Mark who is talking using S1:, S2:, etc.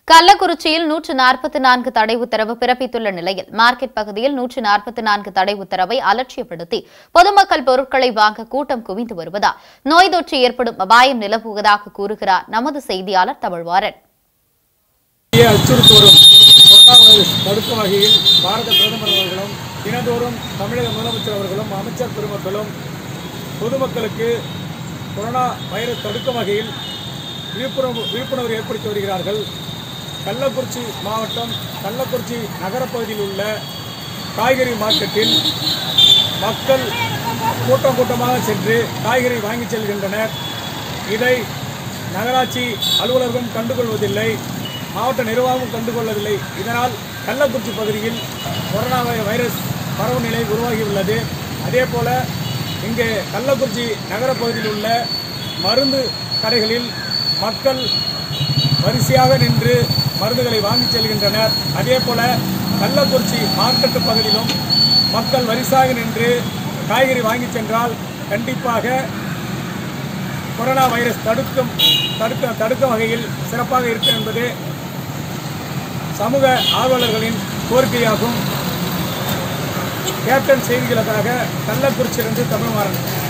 S1: கள்ளக்குறிச்சியில் 144 தடை உத்தரவு பிறப்பித்துள்ள நிலையில் மார்க்கெட் பகுதியில் 144 தடை உத்தரவை அலட்சியப்படுத்தி பொதுமக்கள் பொருட்களை வாங்க கூட்டம் குவிந்து வருவதால் நோய் தொற்று ஏற்படும் அபாயம் நிலவுவதாக கூறுகிறார் நமது செய்தியாளர் தமிழ்வாரன்.
S2: அச்சுறுத்தி வரும் கொரோனா வைரஸ் தடுக்கும் வகையில் பாரத பிரதமர் அவர்களும் தினந்தோறும் தமிழக முதலமைச்சர் அவர்களும் அமைச்சர் பெருமக்களும் பொதுமக்களுக்கு கொரோனா வைரஸ் தடுக்கும் வகையில் விழிப்புணர்வு ஏற்படுத்தி வருகிறார்கள். கள்ளக்குறிச்சி மாவட்டம் கள்ளக்குறிச்சி நகரப்பகுதியில் உள்ள காய்கறி மார்க்கெட்டில் மக்கள் கூட்டமாக சென்று காய்கறி வாங்கி செல்கின்றனர். இதை நகராட்சி அலுவலர்களும் கண்டுகொள்வதில்லை, மாவட்ட நிர்வாகமும் கண்டுகொள்ளவில்லை. இதனால் கள்ளக்குறிச்சி பகுதியில் கொரோனா வைரஸ் பரவும் நிலை உருவாகியுள்ளது. அதேபோல இங்கே கள்ளக்குறிச்சி நகரப்பகுதியில் உள்ள மருந்து கடைகளில் மக்கள் வரிசையாக நின்று மருந்துகளை வாங்கி செல்கின்றனர். அதேபோல கள்ளக்குறிச்சி மார்க்கெட்டு பகுதியிலும் மக்கள் வரிசையாக நின்று காய்கறி வாங்கி சென்றால் கண்டிப்பாக கொரோனா வைரஸ் தடுக்கும் வகையில் சிறப்பாக இருக்கும் என்பது சமூக ஆர்வலர்களின் கோரிக்கையாகும். கேப்டன் செய்திகளுக்காக கள்ளக்குறிச்சியிலிருந்து தமிழ்வாரன்.